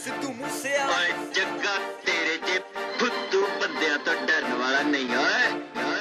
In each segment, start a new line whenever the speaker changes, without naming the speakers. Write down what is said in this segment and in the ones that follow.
ਸਿੱਧੂ ਮੂਸੇ
ਓਏ ਜੱਗਾ ਤੇਰੇ ਜੇ ਫੁੱਦੂ ਬੰਦਿਆਂ ਤੋਂ ਡਰਨ ਵਾਲਾ ਨਹੀਂ ਓਏ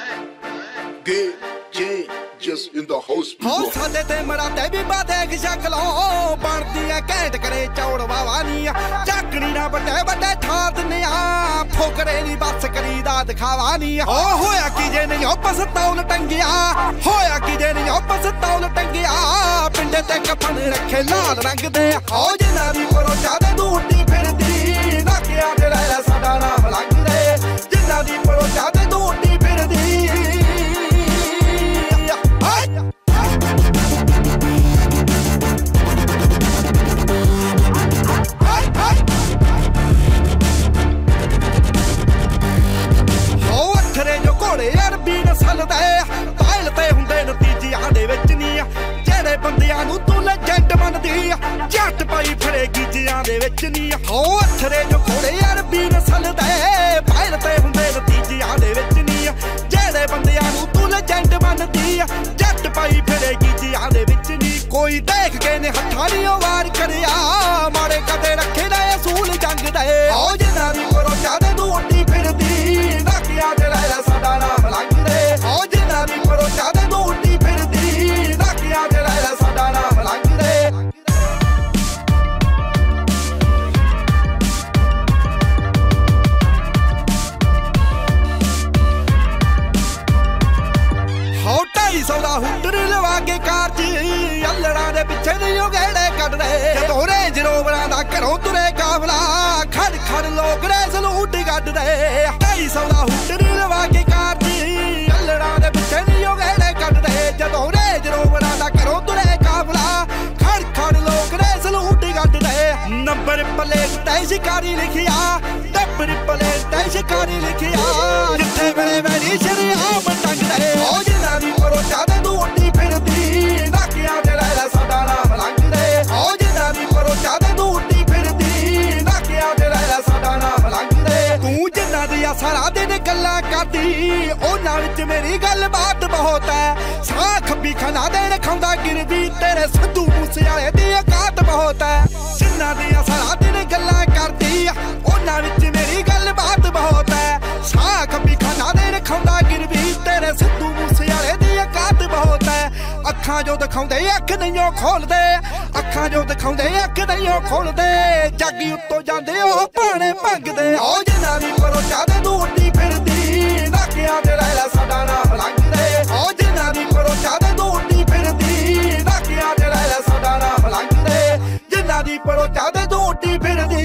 just in the house
ਹੋ ਸਾਡੇ ਤੇ ਮਰਾਤੇ ਵੀ ਬਾਦੇਖ ਸ਼ਕਲੋਂ ਬਣਦੀ ਐ ਘੈਂਟ ਕਰੇ ਚੌੜ ਵਾਵਾ ਨੀ ਚੱਕਣੀ ਨਾ ਵੱਡੇ ਵੱਡੇ ਠਾ ਦਿੰਨੇ ਆ ਫੋਕਰੇ ਨੀ ਬਸ ਕਰੀਦਾ ਦਿਖਾਵਾ ਨੀ ਹੋ ਹੋਇਆ ਕੀ ਜੇ ਨਹੀਂ ਉਹ ਪਸਤੌਲ ਟੰਗਿਆ ਹੋਇਆ ਕੀ ਜੇ ਨਹੀਂ ਉਹ ਪਸਤੌਲ ਟੰਗਿਆ ਪਿੰਡੇ ਤੇ ਕਫਨ ਰੱਖੇ ਲਾਲ ਰੰਗ ਦੇ ਹੋ ਜਿੰਨਾ ਦੀ ਪਰੋਚਾ ਦੇ ਦੂਟੀ ਫਿਰਦੀ ਨਾਕਿਆ ਤੇ ਲੈ ਸਾਡਾ ਨਾਮ ਲੱਗਦੇ ਜਿੰਨਾ ਦੀ ਪਰੋਚਾ ਦੇ ਦੂਟੀ ਫਿਰਦੀ ਅਰਬੀ ਨਸਲ ਦੇ ਪਾਇਲ ਤੇ ਹੁੰਦੇ ਨਤੀਜਿਆਂ ਦੇ ਵਿੱਚ ਨਹੀਂ ਜਿਹੜੇ ਬੰਦਿਆਂ ਨੂੰ ਤੂੰ ਲੈਜੈਂਡ ਮੰਨਦੀ ਜੱਟ ਪਾਈ ਫਿਰੇ ਗੀਜਿਆਂ ਦੇ ਵਿੱਚ ਨਹੀਂ ਹੋ ਅਥਰੇ ਜੋ ਘੋੜੇ ਅਰਬੀ ਨਸਲ ਦੇ ਪਾਇਲ ਤੇ ਹੁੰਦੇ ਨਤੀਜਿਆਂ ਦੇ ਵਿੱਚ ਨਹੀਂ ਜਿਹੜੇ ਬੰਦਿਆਂ ਨੂੰ ਤੂੰ ਲੈਜੈਂਡ ਮੰਨਦੀ ਜੱਟ ਪਾਈ ਫਿਰੇ ਗੀਜਿਆਂ ਦੇ ਵਿੱਚ ਨਹੀਂ ਕੋਈ ਦੇਖ ਕੇ ਨੇ ਹੱਥਾਂ ਦੀ ਵਾਰ ਕਰਿਆ ਮਾਰੇ ਕਦੇ ਰੱਖੇ ਨਾ ਅਸੂਲ ਜੰਗ ਦੇ ਹੋ ਜਿੰਨਾ ਦੀ ਪਰੋਚਾ ਦੇ ਤੂੰ ਉੱਡੀ ਫਿਰਦੀ ਨਾਕਿਆ ਤੇ ਲੈ ਸਾਡਾ ਨਾਮ ਲੱਗਦੇ ਹੋ ਜਿੰਨਾ ਦੀ ਪਰੋਚਾ ਦੇ ਤੂੰ ਉੱਡੀ ਫਿਰਦੀ ਨਾਕਿਆ ਤੇ ਲੈ ਸਾਡਾ ਨਾਮ ਲੱਗਦੇ ਹੋ 250 ਦਾ ਹੁੱਟਰ ਲਵਾ ਕੇ ਕਾਰ ਚ ਅਲੜਾਂ ਦੇ ਪਿੱਛੇ ਨਹੀਂ ਉਹ ਗੇੜੇ ਕੱਢਦੇ ਜਦੋਂ ਰੇਂਜ ਰੋਵਰਾਂ ਦਾ ਘਰੋਂ ਤੁਰੇ ਕਾਫਲਾ ਖੜ ਖੜ ਲੋਕ ਰੇਸ ਲੂਟ ਗੱਡਦੇ 250 ਦਾ ਹੁੱਟਰ ਲਵਾ ਕੇ ਕਾਰ ਚ ਅਲੜਾਂ ਦੇ ਪਿੱਛੇ ਨਹੀਂ ਉਹ ਗੇੜੇ ਕੱਢਦੇ ਜਦੋਂ ਰੇਂਜ ਰੋਵਰਾਂ ਦਾ ਘਰੋਂ ਤੁਰੇ ਕਾਫਲਾ ਖੜ ਖੜ ਲੋਕ ਰੇਸ ਲੂਟ ਗੱਡਦੇ ਨੰਬਰ ਪਲੇਟ ਤੇ ਸ਼ਿਕਾਰੀ ਲਿਖਿਆ ਨੰਬਰ ਪਲੇਟ ਤੇ ਸ਼ਿਕਾਰੀ ਲਿਖਿਆ ਜਿੱਥੇ ਵੇਲੇ ਮੇਰੀ ਸ਼ਰੀਆਮ ਟੰਗਦੇ ਹੋ ਜਿੰਨਾ ਦੀ ਪਰੋਚਾ ਦੇ ਤੂੰ ਉੱਡੀ ਫਿਰਦੀ ਨਾਕਿਆ ਤੇ ਲੈ ਸਾਡਾ ਨਾਮ ਲੱਗਦੇ ਹੋ ਜਿੰਨਾ ਦੀ ਪਰੋਚਾ ਦੇ ਤੂੰ ਉੱਡੀ ਫਿਰਦੀ ਨਾਕਿਆ ਤੇ ਲੈ ਸਾਡਾ ਨਾਮ ਲੱਗਦੇ ਤੂੰ ਜਿੰਨਾ ਦੀਆਂ ਸਾਰਾ ਦਿਨ ਗੱਲਾਂ ਕਰਦੀ ਉਹਨਾਂ ਵਿੱਚ ਮੇਰੀ ਗੱਲਬਾਤ ਬਹੁਤ ਹੈ ਸਾਹ ਖੱਬੀ ਖਾਣਾ ਦੇ ਰਖਾਉਂਦਾ ਗਿਰਵੀ ਤੇਰੇ ਸਿੱਧੂ ਮੂਸੇ ਵਾਲੇ ਦੀ ਔਕਾਤ ਬਹੁਤ ਹੈ ਜਿੰਨਾ ਦੀਆਂ ਸਾਰਾ ਦਿਨ ਗੱਲਾਂ ਕਰਦੀ ਉਹਨਾਂ ਵਿੱਚ ਮੇਰੀ ਗੱਲਬਾਤ ਬਹੁਤ ਹੈ ਸਾਹ ਖੱਬੀ ਖਾਣਾ ਦੇ ਰਖਾਉਂਦਾ ਗਿਰਵੀ ਤੇਰੇ ਸਿੱਧੂ ਮੂਸੇ ਵਾਲੇ ਦੀ ਔਕਾਤ ਬਹੁਤ ਹੈ ਅੱਖਾਂ ਜੋ ਦਿਖਾਉਂਦੇ ਅੱਖ ਨਹੀਂ ਖੋਲਦੇ ਅੱਖਾਂ ਜੋ ਦਿਖਾਉਂਦੇ ਅੱਖ ਨਹੀਂ ਖੋਲਦੇ ਜਾਗੀ ਉੱਤੋਂ ਜਾਂਦੇ ਉਹ ਭਾਣੇ ਭੰਗਦੇ ਹੋ ਜਿੰਨਾ ਦੀ ਪਰੋਚਾ ਦੇ ਤੂੰ ਉੱਡੀ ਫਿਰਦੀ ਨਾਕਿਆ ਤੇ ਲੈ ਸਾਡਾ ਨਾਮ ਲੱਗਦੇ ਹੋ ਜਿੰਨਾ ਦੀ ਪਰੋਚਾ ਦੇ ਤੂੰ ਉੱਡੀ ਫਿਰਦੀ ਨਾਕਿਆ ਤੇ ਲੈ ਸਾਡਾ ਨਾਮ ਲੱਗਦੇ ਜਿੰਨਾ ਦੀ ਪਰੋਚਾ ਦੇ ਤੂੰ ਉੱਡੀ ਫਿਰਦੀ